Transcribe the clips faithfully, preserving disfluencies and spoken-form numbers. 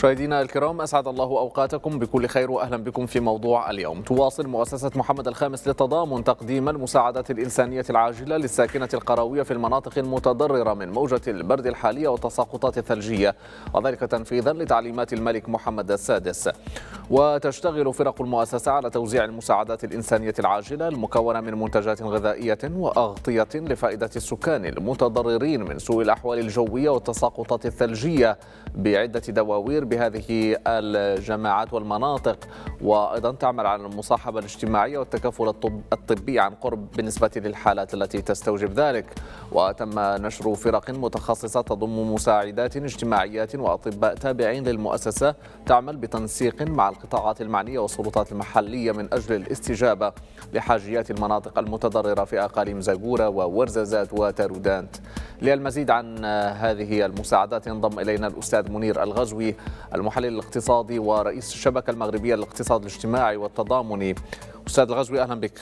مشاهدينا الكرام، أسعد الله أوقاتكم بكل خير وأهلا بكم في موضوع اليوم. تواصل مؤسسة محمد الخامس للتضامن تقديم المساعدات الإنسانية العاجلة للساكنة القروية في المناطق المتضررة من موجة البرد الحالية والتساقطات الثلجية، وذلك تنفيذا لتعليمات الملك محمد السادس. وتشتغل فرق المؤسسة على توزيع المساعدات الإنسانية العاجلة المكونة من منتجات غذائية وأغطية لفائدة السكان المتضررين من سوء الأحوال الجوية والتساقطات الثلجية بعدة دواوير بهذه الجماعات والمناطق، وأيضا تعمل على المصاحبة الاجتماعية والتكافل الطبي عن قرب بالنسبة للحالات التي تستوجب ذلك. وتم نشر فرق متخصصة تضم مساعدات اجتماعيات وأطباء تابعين للمؤسسة تعمل بتنسيق مع القطاعات المعنية والسلطات المحلية من أجل الاستجابة لحاجيات المناطق المتضررة في أقاليم زاغورة وورزازات وتارودانت. للمزيد عن هذه المساعدات ينضم إلينا الأستاذ منير الغزوي، المحلل الاقتصادي ورئيس الشبكة المغربية للاقتصاد الاجتماعي والتضامني. أستاذ الغزوي أهلا بك.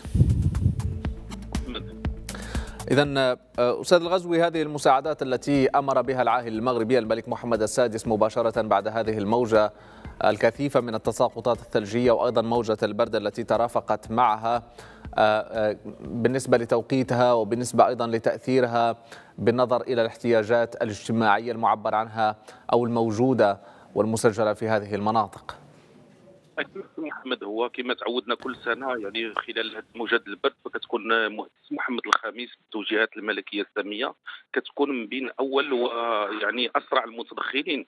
إذن أستاذ الغزوي، هذه المساعدات التي أمر بها العاهل المغربي الملك محمد السادس مباشرة بعد هذه الموجة الكثيفة من التساقطات الثلجية وأيضا موجة البرد التي ترافقت معها، بالنسبة لتوقيتها وبالنسبة أيضا لتأثيرها بالنظر إلى الاحتياجات الاجتماعية المعبر عنها أو الموجودة والمسجلة في هذه المناطق. أكيد محمد، هو كما تعودنا كل سنه يعني خلال هذه موجات البرد فكتكون مؤسسه محمد الخامس بالتوجيهات الملكيه الساميه كتكون من بين اول ويعني اسرع المتدخلين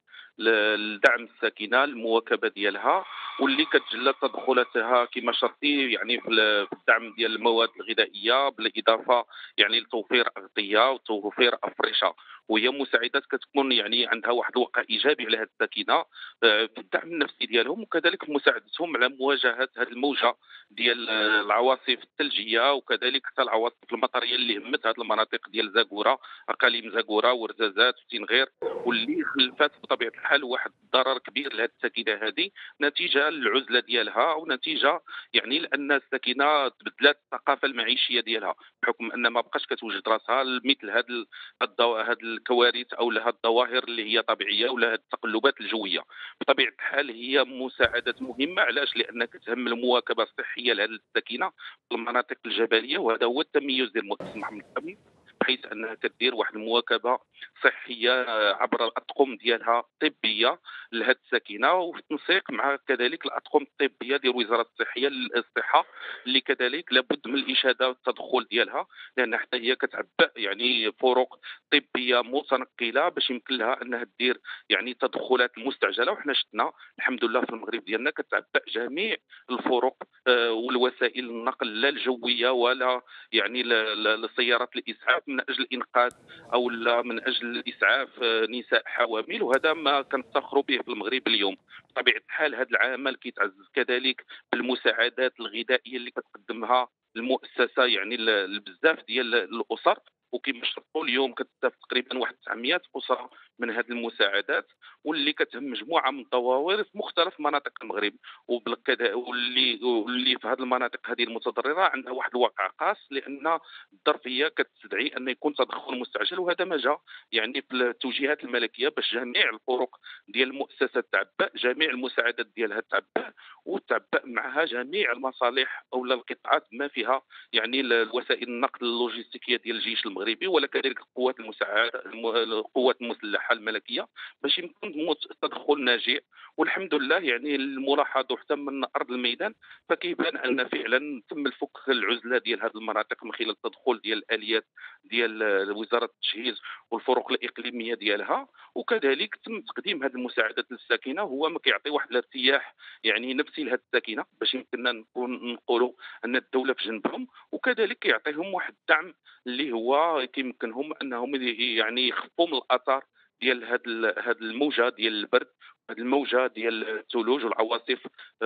لدعم الساكنه المواكبه ديالها، واللي كتجلى تدخلاتها كما شرطي يعني في الدعم ديال المواد الغذائيه بالاضافه يعني لتوفير اغطيه وتوفير افرشه، وهي مساعدات كتكون يعني عندها واحد الوقع ايجابي على هذه الساكنه في الدعم النفسي ديالهم، وكذلك مساعدتهم على مواجهه هذه الموجه ديال العواصف الثلجيه وكذلك حتى العواصف المطريه اللي همت هذه المناطق ديال زاغوره، اقاليم زاغوره ورزازات وتنغير، واللي خلفات بطبيعه الحال واحد الضرر كبير لهذه الساكنه هذه نتيجه للعزله ديالها ونتيجه يعني لان الساكنه تبدلات الثقافه المعيشيه ديالها بحكم ان ما بقاش كتوجد راسها مثل هذه هذه الكوارث او هذه الظواهر اللي هي طبيعيه ولا هذه التقلبات الجويه. بطبيعه الحال هي مساعدات مهمه، علاش؟ لانك تهم المواكبه الصحيه لهذه الساكنه في المناطق الجبليه، وهذا هو التميز ديال مؤسسه محمد الخامس، بحيث انها كدير واحد المواكبه صحيه عبر الاطقم ديالها الطبيه لهذه الساكنه، وفي التنسيق مع كذلك الاطقم الطبيه ديال وزاره الصحيه للصحه اللي كذلك لابد من الاشاده والتدخل ديالها، لان حتى هي كتعبأ يعني فرق طبيه متنقله باش يمكن لها انها دير يعني تدخلات المستعجله. وحنا شفنا الحمد لله في المغرب ديالنا كتعبأ جميع الفرق والوسائل النقل لا الجويه ولا يعني لسيارات الاسعاف من اجل انقاذ او لا من اجل اسعاف نساء حوامل، وهذا ما كنفتخروا به في المغرب اليوم. بطبيعه الحال هذا العمل كيتعزز كذلك بالمساعدات الغذائيه اللي كتقدمها المؤسسه يعني لبزاف ديال الاسر، وكما شرطوا اليوم كتستافد تقريبا واحد تسعمائة اسره من هذه المساعدات، واللي كتهم مجموعه من الظواهر في مختلف مناطق المغرب، وبالكذا واللي واللي في هذه المناطق هذه المتضرره عندها واحد الواقع خاص، لان الظرفيه كتستدعي ان يكون تدخل مستعجل، وهذا ما جاء يعني في التوجيهات الملكيه باش جميع الفرق ديال المؤسسه تعبأ، جميع المساعدات ديالها تعبأ وتعبأ معها جميع المصالح او القطاعات ما فيها يعني الوسائل النقل اللوجستيكيه ديال الجيش المغربي ولا كذلك القوات المساعده القوات المسلحه الملكيه باش يكون تدخل ناجع. والحمد لله يعني الملاحظه حتى من ارض الميدان فكيبان ان فعلا تم الفك العزله ديال هذه المناطق من خلال التدخل ديال الاليات ديال وزاره التجهيز والفرق الاقليميه ديالها، وكذلك تم تقديم هذه المساعدات للساكنه، هو ما كيعطي واحد الارتياح يعني نفسي لهذه الساكنه باش يمكننا نكون نقولوا ان الدوله في جنبهم، وكذلك يعطيهم واحد الدعم اللي هو كيمكنهم انهم يعني يخفوا من الاثار ديال هذه هذه الموجه ديال البرد، هذه الموجه ديال الثلوج والعواصف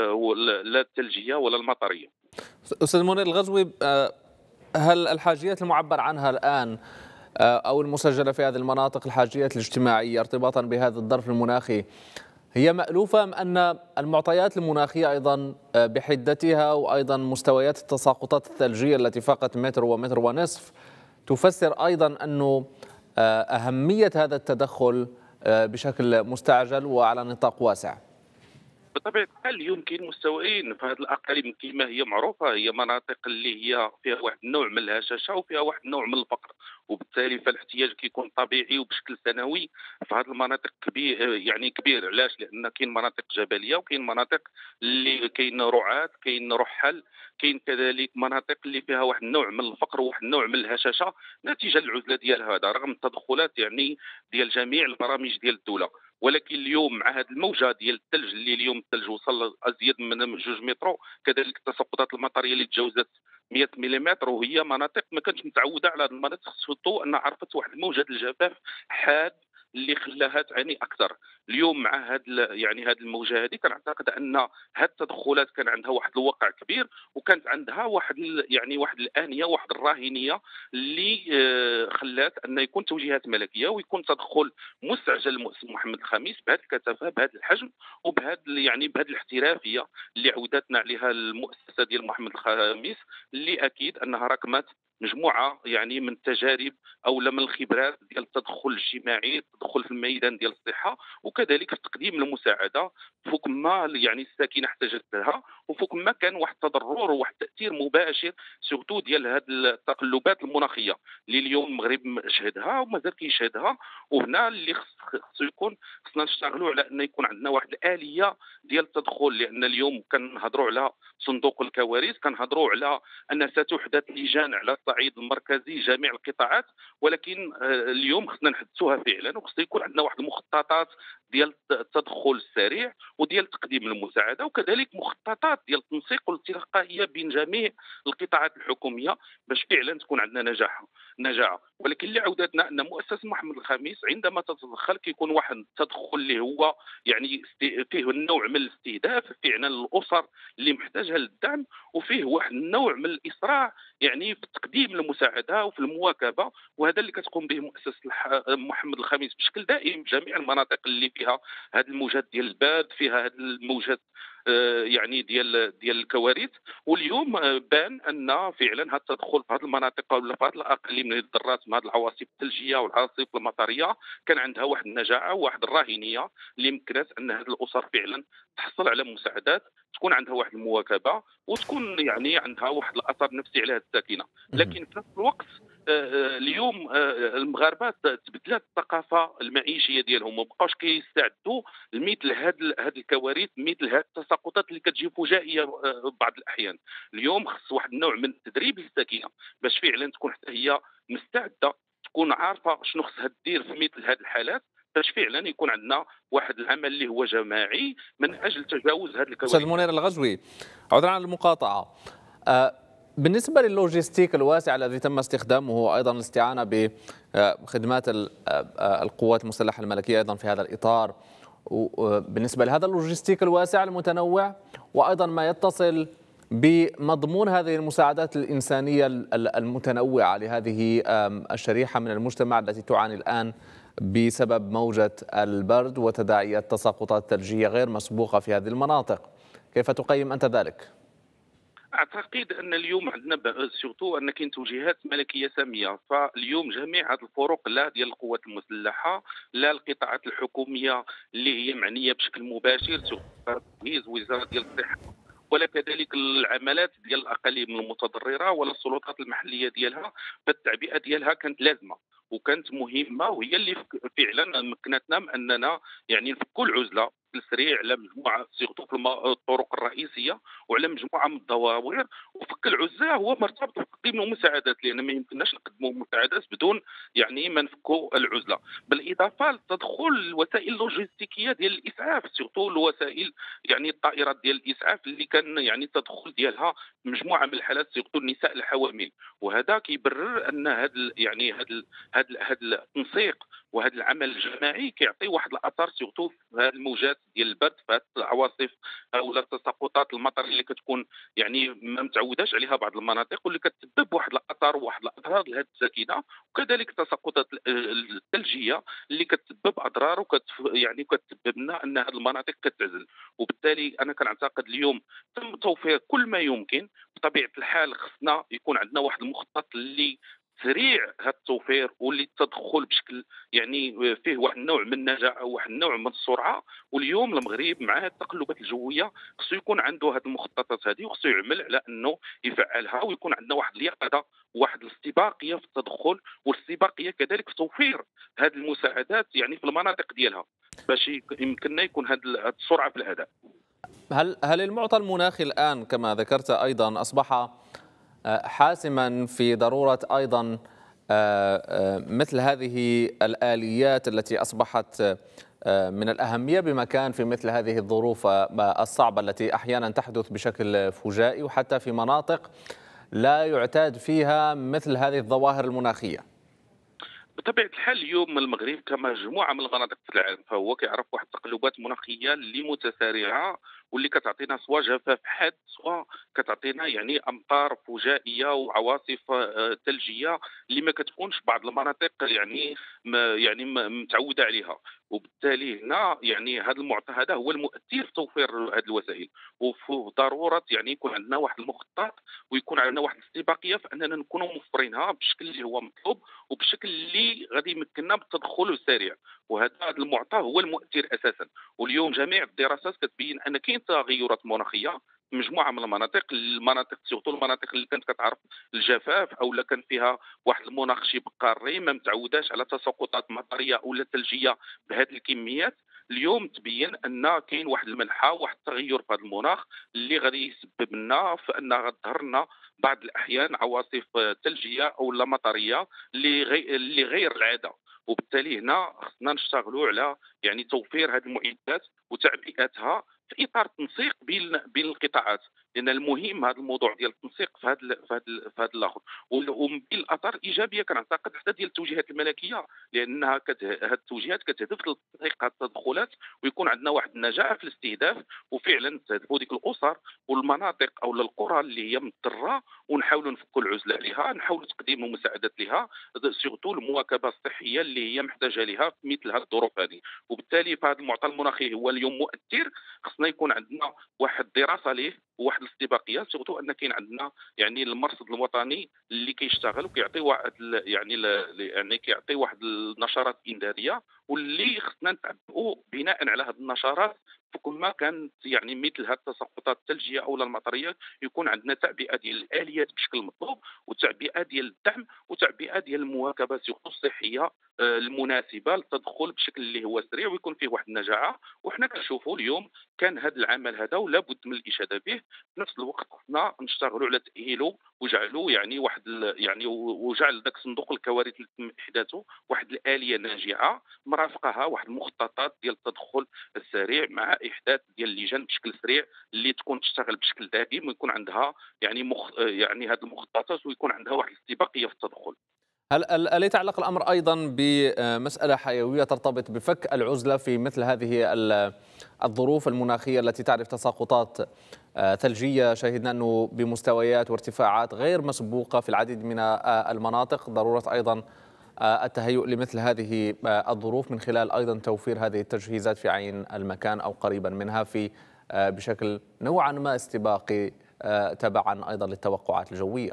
لا الثلجيه ولا المطريه. استاذ منير الغزوي، هل الحاجيات المعبر عنها الان او المسجله في هذه المناطق الحاجيات الاجتماعيه ارتباطا بهذا الظرف المناخي هي مألوفة أم أن المعطيات المناخية أيضا بحدتها وأيضا مستويات التساقطات الثلجية التي فاقت متر ومتر ونصف تفسر أيضا أنه أهمية هذا التدخل بشكل مستعجل وعلى نطاق واسع؟ بطبيعة الحال اليوم كاين مستويين في هذه الأقاليم كما هي معروفة، هي مناطق اللي هي فيها واحد النوع من الهشاشة وفيها واحد النوع من الفقر، وبالتالي فالاحتياج كيكون طبيعي وبشكل سنوي في هذه المناطق كبير، يعني كبير. علاش؟ لأن كاين مناطق جبلية وكاين مناطق اللي كاين رعاة، كاين رحل، كاين كذلك مناطق اللي فيها واحد النوع من الفقر وواحد النوع من الهشاشة نتيجة للعزلة ديال هذا، رغم التدخلات يعني ديال جميع البرامج ديال الدولة. ولكن اليوم مع هذه الموجه ديال الثلج اللي اليوم الثلج وصل ازيد من جوج متر، كذلك التساقطات المطريه اللي تجاوزت مئة ملم، وهي مناطق ما كانتش متعوده على هذه المناطق، سورتو ان عرفت واحد الموجه ديال الجفاف حاد اللي خلاها تعاني اكثر. اليوم مع هذه يعني هذه الموجه هذه كنعتقد ان هذه التدخلات كان عندها واحد الوقع كبير، وكانت عندها واحد يعني واحد الانيه، واحد الراهنيه اللي آه، خلات ان يكون توجيهات ملكيه ويكون تدخل مستعجل المؤسس محمد الخامس بهذه الكثافه بهذا الحجم وبهذا يعني بهذه الاحترافيه اللي عودتنا عليها المؤسسه ديال محمد الخامس، اللي اكيد انها ركمت مجموعه يعني من التجارب او من الخبرات ديال التدخل الاجتماعي، التدخل في الميدان ديال الصحه، وكذلك في تقديم المساعده فوق ما يعني الساكنه احتاجت لها، وفوق ما كان واحد التضرر وواحد التاثير مباشر سورتو ديال هذه التقلبات المناخيه اللي اليوم المغرب شهدها ومازال كيشهدها. وهنا اللي خص يكون خصنا نشتغلوا على ان يكون عندنا واحد الاليه ديال التدخل، لان اليوم كنهضروا على صندوق الكوارث، كنهضروا على ان ستحدث لجان على الصعيد المركزي جميع القطاعات، ولكن آه، اليوم خصنا نحدثوها فعلا، وخص يكون عندنا واحد المخططات ديال التدخل السريع وديال تقديم المساعده، وكذلك مخططات ديال التنسيق والتلقائيه بين جميع القطاعات الحكوميه باش فعلا تكون عندنا نجاح نجاعه. ولكن اللي عودتنا ان مؤسسه محمد الخامس عندما تتدخل كيكون واحد التدخل اللي هو يعني فيه النوع من الاستهداف فعلا الاسر اللي محتاجه للدعم، وفيه واحد النوع من الاسراع يعني في تقديم المساعده وفي المواكبه، وهذا اللي كتقوم به مؤسسه محمد الخامس بشكل دائم في جميع المناطق اللي فيها هذه الموجات ديال الباد، فيها هذه الموجات آه، يعني ديال ديال الكوارث. واليوم آه، بان ان فعلا هذا التدخل في هذه المناطق ولا في هذه الاقاليم من الذرات من هذه العواصف الثلجيه والعواصف المطريه كان عندها واحد النجاعه وواحد الراهنيه اللي مكنت ان هذه الاسر فعلا تحصل على مساعدات، تكون عندها واحد المواكبه وتكون يعني عندها واحد الاثر نفسي على هذه الساكنه. لكن في نفس الوقت آه، اليوم آه، المغاربه تبدلات الثقافه المعيشيه ديالهم، ما بقاوش كيستعدوا لمثل هذه هذه الكوارث، مثل هذه التساقطات اللي كتجي فجائيه آه، بعض الاحيان. اليوم خص واحد النوع من التدريب للساكنه باش فعلا تكون حتى هي مستعده، تكون عارفه شنو خصها دير في مثل هذه الحالات باش فعلا يكون عندنا واحد العمل اللي هو جماعي من اجل تجاوز هذه الكوارث. استاذ منير الغزوي، عذرا عن المقاطعه. آه، بالنسبة للوجستيك الواسع الذي تم استخدامه، أيضا الاستعانة بخدمات القوات المسلحة الملكية أيضا في هذا الإطار، بالنسبة لهذا اللوجستيك الواسع المتنوع، وأيضا ما يتصل بمضمون هذه المساعدات الإنسانية المتنوعة لهذه الشريحة من المجتمع التي تعاني الآن بسبب موجة البرد وتداعيات تساقطات ثلجية غير مسبوقة في هذه المناطق، كيف تقيم أنت ذلك؟ اعتقد ان اليوم عندنا سورتو ان كاين توجيهات ملكيه ساميه، فاليوم جميع هذه الفرق لا ديال القوات المسلحه لا القطاعات الحكوميه اللي هي معنيه بشكل مباشر تمييز وزاره ديال الصحه ولا كذلك العملات ديال الاقاليم المتضرره ولا السلطات المحليه ديالها، فالتعبئه ديالها كانت لازمه وكانت مهمه، وهي اللي فعلا مكنتنا من اننا يعني نفكوا العزله السريع على مجموعه سيغتو في الطرق الرئيسيه وعلى مجموعه من الدواوير. وفك العزله هو مرتبط بتقديم المساعدات، لان ما يمكنناش نقدموا مساعدات بدون يعني ما نفكوا العزله، بالاضافه لتدخل الوسائل اللوجستيكيه ديال الاسعاف، سيغتو الوسائل يعني الطائرات ديال الاسعاف اللي كان يعني التدخل ديالها مجموعه من الحالات سيغتو النساء الحوامل. وهذا كيبرر ان هذا يعني هذا هذا هذا التنسيق وهذا العمل الجماعي كيعطي واحد الاثر سيغتو في هذه الموجات ديال البرد، في هذه العواصف او التساقطات المطر اللي كتكون يعني ما متعوداش عليها بعض المناطق واللي كتسبب واحد الاثار وواحد الاضرار لهذه الساكنه، وكذلك التساقطات الثلجيه اللي كتسبب اضرار وكت يعني كتسبب لنا ان هذه المناطق كتعزل. وبالتالي انا كنعتقد اليوم تم توفير كل ما يمكن. بطبيعه الحال خصنا يكون عندنا واحد المخطط اللي سريع هذا التوفير واللي التدخل بشكل يعني فيه واحد النوع من النجاعه وواحد النوع من السرعه. واليوم المغرب مع التقلبات الجويه خصو يكون عنده هذه المخططات هذه، وخصو يعمل على انه يفعلها، ويكون عندنا واحد اليقظه وواحد الاستباقيه في التدخل، والاستباقيه كذلك في توفير هذه المساعدات يعني في المناطق ديالها، باش يمكننا يكون هذه السرعه في الاداء. هل هل المعطى المناخي الآن كما ذكرت أيضا أصبح آه، حاسما في ضرورة أيضا آه، آه، مثل هذه الآليات التي أصبحت آه، من الأهمية بمكان في مثل هذه الظروف آه، الصعبة التي أحيانا تحدث بشكل فجائي، وحتى في مناطق لا يعتاد فيها مثل هذه الظواهر المناخية؟ بطبيعه الحال اليوم المغرب كمجموعه من المناطق في العالم فهو كيعرف واحد التقلبات مناخيه اللي متسارعه، واللي كتعطينا سواء جفاف حاد، سواء كتعطينا يعني امطار فجائيه وعواصف آه، ثلجيه اللي ما كتكونش بعض المناطق يعني ما يعني ما متعوده عليها. وبالتالي هنا يعني هذا المعطى هذا هو المؤثر في توفير هذه الوسائل، وفي ضروره يعني يكون عندنا واحد المخطط، ويكون عندنا واحد الاستباقيه في اننا نكونوا موفرينها بالشكل اللي هو مطلوب وبالشكل اللي غادي يمكننا بالتدخل السريع. وهذا هذا المعطى هو المؤثر اساسا. واليوم جميع الدراسات كتبين ان كاين تغيرات مناخيه في مجموعه من المناطق، المناطق سيغتو المناطق اللي كانت كتعرف الجفاف او لا كان فيها واحد المناخ شبه قاري ما متعوداش على تساقطات مطريه او لا ثلجيه بهذه الكميات. اليوم تبين ان كاين واحد المنحى واحد التغير في هذا المناخ اللي غادي يسبب لنا في ان غتظهر لنا بعض الاحيان عواصف ثلجيه او لا مطريه اللي غير اللي غير العاده. وبالتالي هنا خصنا نشتغلوا على يعني توفير هذه المعدات وتعبئتها في اطار التنسيق بين بين القطاعات، لان المهم هذا الموضوع ديال التنسيق في هذا في هذا في هذا الاخر. ومن بين الاثار الايجابيه كنعتقد حتى ديال التوجيهات الملكيه، لانها كت... هذه التوجيهات كتهدف لتنسيق هذه التدخلات ويكون عندنا واحد النجاح في الاستهداف، وفعلا نستهدفوا ديك الاسر والمناطق او القرى اللي هي مضطره، ونحاولوا نفكوا العزله عليها، نحاولوا تقديم المساعدات لها، سيغتو المواكبه الصحيه اللي هي محتاجه لها في مثل هذه الظروف هذه. وبالتالي فهذا المعطى المناخي هو اليوم مؤثر، خصنا يكون عندنا واحد الدراسه ليه وواحد الاستباقيه، سيغتو ان كاين عندنا يعني المرصد الوطني اللي كيشتغل وكيعطي واحد ال- يعني ال- يعني كيعطي واحد النشرات انذاريه، واللي خصنا نتبعوا بناء على هذه النشرات في كل ما كانت يعني مثل هذه التساقطات الثلجيه او المطريه يكون عندنا تعبئه ديال الاليات بشكل مطلوب، وتعبئه ديال الدعم، وتعبئه ديال المواكبه سيغتو الصحيه آه، المناسبه للتدخل بشكل اللي هو سريع ويكون فيه واحد النجاعه. وحنا كنشوفوا اليوم كان هذا العمل هذا ولا بد من الاشاده به. في نفس الوقت خصنا نشتغلوا على تاهيله وجعلوا يعني واحد ال- يعني وجعل ذاك صندوق الكوارث اللي تم احداثه واحد الاليه ناجعه مرافقها واحد المخططات ديال التدخل السريع، مع احداث ديال اللجان بشكل سريع اللي تكون تشتغل بشكل دائم ويكون عندها يعني مخ يعني هذه المخططات ويكون عندها واحد الاستباقيه في التدخل. هل هل هل يتعلق الأمر أيضا بمسألة حيوية ترتبط بفك العزلة في مثل هذه ال- الظروف المناخية التي تعرف تساقطات آه، ثلجية؟ شهدنا أنه بمستويات وارتفاعات غير مسبوقة في العديد من آه، المناطق، ضرورة أيضا آه، التهيؤ لمثل هذه آه، الظروف من خلال أيضا توفير هذه التجهيزات في عين المكان أو قريبا منها في آه، بشكل نوعا ما استباقي آه، تبعا أيضا للتوقعات الجوية.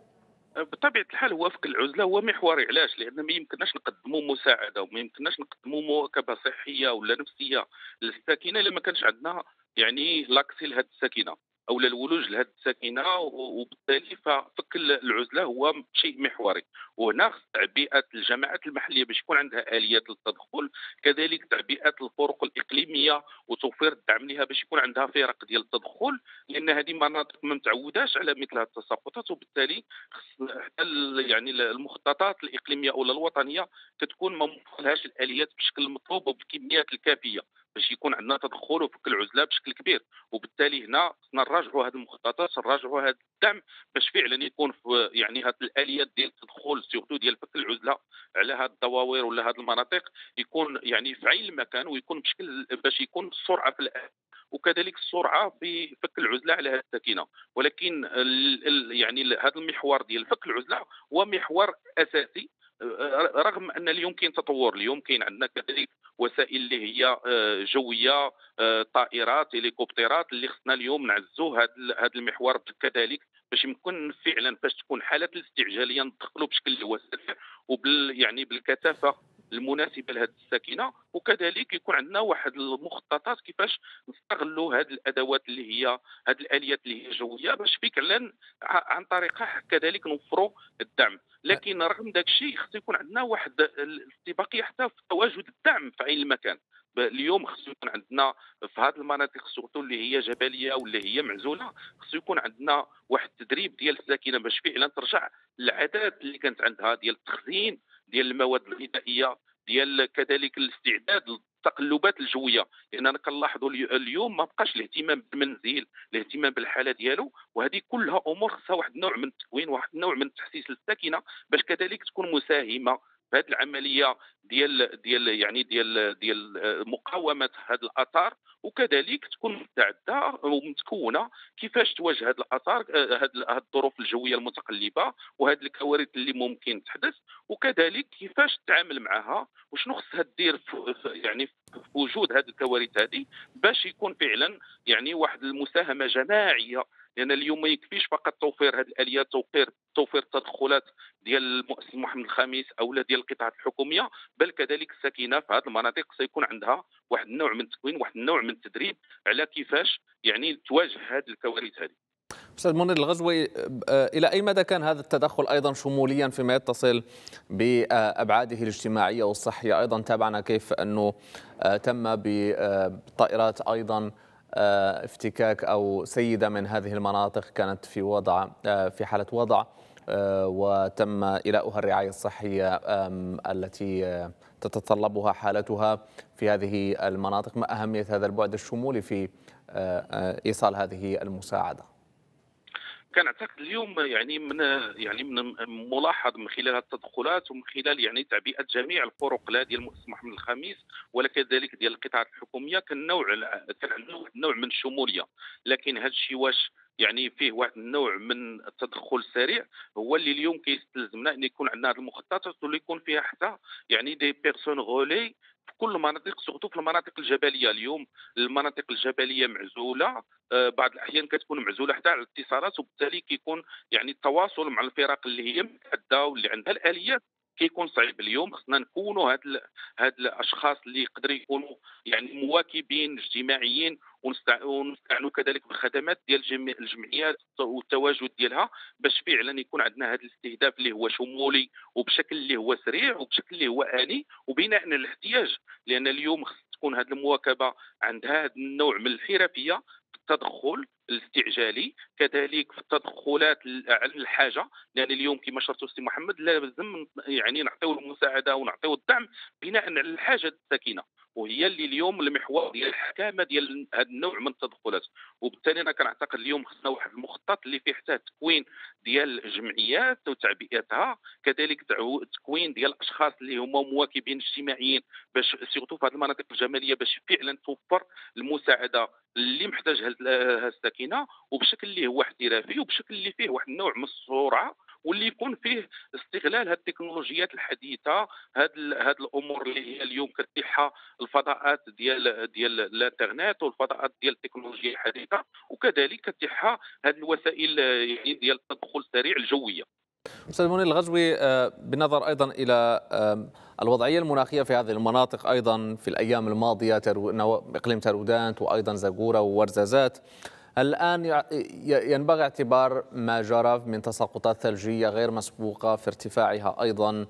بطبيعه الحال هو فك العزله هو محوري. علاش؟ لان ما يمكنناش نقدموا مساعده وما يمكنناش نقدموا مواكبه صحيه ولا نفسيه للساكنه الا ما كانش عندنا يعني لاكسي لهذه الساكنه او لا الولوج لهذه الساكنه. و- وبالتالي ففك العزله هو شيء محوري. وهنا خص تعبئه الجماعات المحليه باش يكون عندها اليات للتدخل، كذلك تعبئه الفرق الاقليميه وتوفير الدعم لها باش يكون عندها فرق ديال التدخل، لان هذه مناطق ما متعوداش على مثل هذه التساقطات. وبالتالي حتى ال- يعني المخططات الاقليميه او الوطنيه كتكون ما موفرلهاش الاليات بالشكل المطلوب وبالكميات الكافيه باش يكون عندنا تدخل وفك العزله بشكل كبير. وبالتالي هنا خصنا نراجعوا هذه المخططات، نراجعوا هذا الدعم باش فعلا يكون في يعني هذه الاليات ديال التدخل سيرتو ديال فك العزله على هذه الدواوير ولا هذه المناطق يكون يعني في عين المكان، ويكون بشكل باش يكون السرعه في الأ- وكذلك السرعه بفك العزله على هذه الساكنه. ولكن ال ال يعني ال- هذا المحور ديال فك العزله هو محور اساسي. آه، رغم ان اليوم كاين تطور، اليوم كاين عندنا كذلك وسائل اللي هي آه، جويه، آه، طائرات، هليكوبترات، اللي خصنا اليوم نعزوا هذا هذا المحور كذلك باش يمكن فعلا فاش تكون حالات الاستعجاليه ندخلوا بشكل اللي هو سريع وبال يعني بالكثافه المناسبه لهذه الساكنه، وكذلك يكون عندنا واحد المخططات كيفاش نستغلوا هذه الادوات اللي هي هذه الاليات اللي هي جويه باش فعلا ع- عن طريقها كذلك نوفروا الدعم. لكن رغم ذاك الشيء خص يكون عندنا واحد الاستباقيه حتى في تواجد الدعم في اي مكان. ب- اليوم خصو يكون عندنا في هذه المناطق سورتو اللي هي جبليه واللي هي معزوله، خصو يكون عندنا واحد التدريب ديال الساكنه باش فعلا ترجع العادات اللي كانت عندها ديال التخزين ديال المواد الغذائيه، ديال كذلك الاستعداد للتقلبات الجويه. لاننا كنلاحظوا اليو- اليوم ما بقاش الاهتمام بالمنزل، الاهتمام بالحاله ديالو، وهذه كلها امور خصها واحد النوع من التكوين، واحد النوع من تحسيس الساكنه باش كذلك تكون مساهمه في هذه العمليه ديال ديال يعني ديال ديال آه، مقاومه هذه الاثار، وكذلك تكون مستعده ومتكونه كيفاش تواجه هذه الاثار، آه، هذه هذه الظروف الجويه المتقلبه وهذه الكوارث اللي ممكن تحدث، وكذلك كيفاش تتعامل معها وشنو خصها دير في في- يعني في وجود هذه الكوارث هذه باش يكون فعلا يعني واحد المساهمه جماعيه. لان اليوم ما يكفيش فقط توفير هذه الاليات، توفير توفير التدخلات ديال المؤسسه محمد الخامس او لا ديال القطاعات الحكوميه، بل كذلك الساكنه في هذه المناطق سيكون عندها واحد النوع من التكوين، واحد النوع من التدريب على كيفاش يعني تواجه هذه الكوارث هذه. أستاذ منير الغزوي، آه، إلى أي مدى كان هذا التدخل أيضا شموليا فيما يتصل بأبعاده الاجتماعية والصحية؟ أيضا تابعنا كيف أنه آه، تم بالطائرات أيضا آه، افتكاك أو سيدة من هذه المناطق كانت في وضع آه، في حالة وضع، آه، وتم إيلاؤها الرعاية الصحية آم، التي آه، تتطلبها حالتها في هذه المناطق. ما أهمية هذا البعد الشمولي في آه، آه، إيصال هذه المساعدة؟ كنعتقد اليوم يعني من يعني من ملاحظ من خلال هذه التدخلات ومن خلال يعني تعبئه جميع الفرق لا ديال المؤسسه محمد الخامس ولا كذلك ديال القطاعات الحكوميه كان نوع كان عندنا واحد النوع من الشموليه. لكن هذا الشيء واش يعني فيه واحد النوع من التدخل السريع هو اللي اليوم كيستلزمنا ان يكون عندنا هذه المخططات واللي يكون فيها حتى يعني دي بيرسون غولي في كل المناطق، سورتو في المناطق الجبليه. اليوم المناطق الجبليه معزوله، آه، بعض الاحيان كتكون معزوله حتى على الاتصالات، وبالتالي كيكون يعني التواصل مع الفرق اللي هي متعده واللي عندها الاليات كيكون صعيب. اليوم خصنا نكونوا هاد ال... هاد الاشخاص اللي يقدروا يكونوا يعني مواكبين اجتماعيين، ونستع... ونستعنوا كذلك بالخدمات ديال جميع الجمعيات والتواجد ديالها باش فعلا يكون عندنا هذا الاستهداف اللي هو شمولي وبشكل اللي هو سريع وبشكل اللي هو آني وبناء على الاحتياج. لان اليوم خص تكون هذه المواكبه عند هذا النوع من الحرفيه في التدخل الاستعجالي، كذلك في التدخلات على الحاجه. لان اليوم كما شرت السي محمد لازم يعني نعطيو المساعده ونعطيو الدعم بناء على الحاجه الساكنه، وهي اللي اليوم المحور ديال الحكامه ديال هذا النوع من التدخلات. وبالتالي انا كنعتقد اليوم خصنا واحد المخطط اللي فيه حتى تكوين ديال الجمعيات وتعبئتها، كذلك تكوين ديال الاشخاص اللي هما مواكبين اجتماعيين باش سيرتو في هذه المناطق الجماليه باش فعلا توفر المساعده اللي محتاجها الساكنه وبشكل اللي هو احترافي وبشكل اللي فيه واحد النوع من السرعه، واللي يكون فيه استغلال هذه التكنولوجيات الحديثه، هذه هذه الامور اللي هي اليوم كتيحها الفضاءات ديال ديال الانترنت والفضاءات ديال التكنولوجيا الحديثه، وكذلك كتيحها هذه الوسائل يعني ديال التدخل السريع الجويه. أستاذ منير الغزوي، آه، بالنظر أيضا إلى آم، الوضعية المناخية في هذه المناطق أيضا في الأيام الماضية، ترو- نو- إقليم ترودانت وأيضا زاغورة وورزازات، الآن يع- ي- ينبغي اعتبار ما جرى من تساقطات ثلجية غير مسبوقة في ارتفاعها أيضا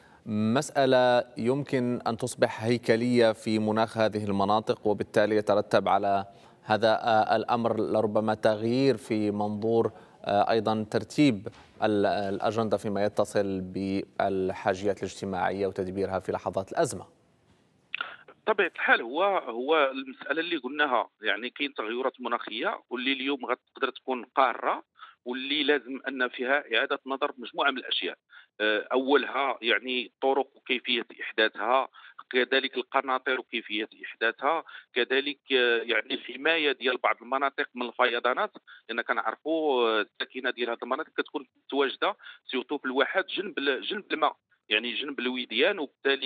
مسألة يمكن أن تصبح هيكلية في مناخ هذه المناطق، وبالتالي يترتب على هذا آه، الأمر لربما تغيير في منظور آه، أيضا ترتيب ال- الأجندة فيما يتصل بالحاجيات الاجتماعية وتدبيرها في لحظات الأزمة. بطبيعه الحال هو هو المساله اللي قلناها، يعني كاين تغيرات مناخيه واللي اليوم غتقدر تكون قاره، واللي لازم ان فيها اعاده نظر مجموعه من الاشياء. آه، اولها يعني الطرق وكيفيه احداثها، كذلك القناطر وكيفيه احداثها، كذلك آه، يعني الحمايه ديال بعض المناطق من الفيضانات. لان كنعرفوا آه، الساكنه ديال هذه المناطق كتكون متواجده سيرتو في الواحات جنب ال- جنب الماء، يعني جنب الوديان، وبالتالي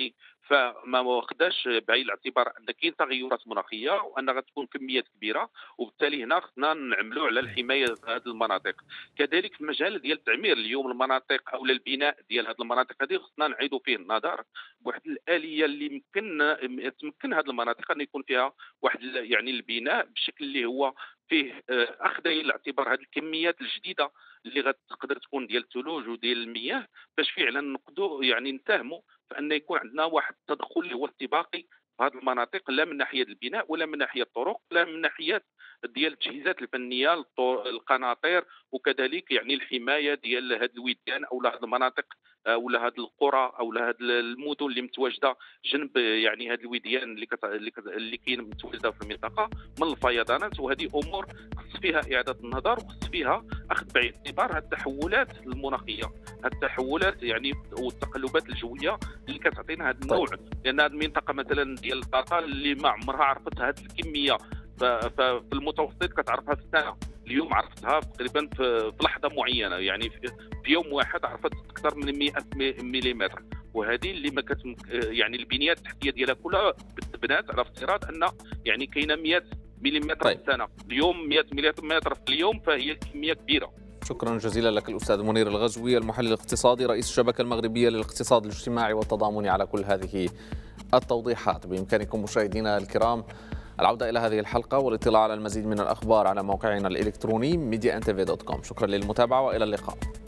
فما واخداش بعين الاعتبار ان كاين تغيرات مناخيه وان غتكون كميات كبيره، وبالتالي هنا خصنا نعملوا على الحمايه هذه المناطق. كذلك في المجال ديال التعمير اليوم المناطق او البناء ديال هذه المناطق هذه خصنا نعيدوا فيه النظر بواحد الاليه اللي يمكن تمكن هذه المناطق ان يكون فيها واحد يعني البناء بشكل اللي هو فيه اخذ الى الاعتبار هذه الكميات الجديده اللي غتقدر تكون ديال الثلوج وديال المياه، باش فعلا نقدروا يعني نتهموا فان يكون عندنا واحد التدخل اللي هو استباقي في هذه المناطق، لا من ناحيه البناء ولا من ناحيه الطرق لا من ناحيه ديال التجهيزات الفنيه القناطير، وكذلك يعني الحمايه ديال هذه الوديان او هذه المناطق ولا هذه القرى او هذه المدن اللي متواجده جنب يعني هذه الوديان اللي كت... اللي, كت... اللي كاين متواجده في المنطقه من الفيضانات. وهذه امور خص فيها اعاده النظر وخص فيها اخذ بعين الاعتبار هذه التحولات المناخيه، هذه التحولات يعني والتقلبات الجويه اللي كتعطينا هذا النوع. لان هذه المنطقه مثلا ديال الطاطا اللي ما عمرها عرفت هذه الكميه ففي المتوسط كتعرفها في السنه، اليوم عرفتها تقريبا في لحظه معينه، يعني في يوم واحد عرفت اكثر من مئة مليمتر. وهذه اللي ما كت يعني البنيات التحتيه ديالها كلها بنات على افتراض ان يعني كاينه مئة مليمتر طيب. في السنه، اليوم مئة مليمتر في اليوم، فهي كميه كبيره. شكرا جزيلا لك الأستاذ منير الغزوي المحلل الاقتصادي رئيس الشبكة المغربية للاقتصاد الاجتماعي والتضامني على كل هذه التوضيحات. بإمكانكم مشاهدينا الكرام العودة إلى هذه الحلقة والاطلاع على المزيد من الأخبار على موقعنا الإلكتروني ميديا ان تي في دوت كوم. شكرا للمتابعة وإلى اللقاء.